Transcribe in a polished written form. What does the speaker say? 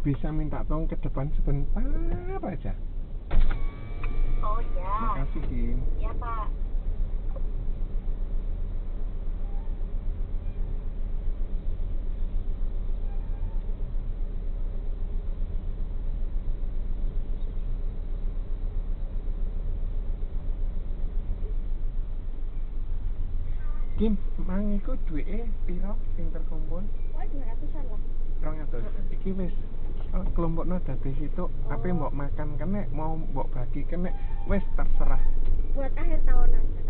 bisa minta tolong ke depan sebentar aja? Oh ya. Makasih, Kim. Ya Pak. Kim, mang iku duweke piro sing terkumpul? Oh 200-an lah. 200. Iki wis kelompokno dadi situ, ape mbok makan kenek, mau mbok bagi kenek, wis terserah. Buat akhir tahun aja.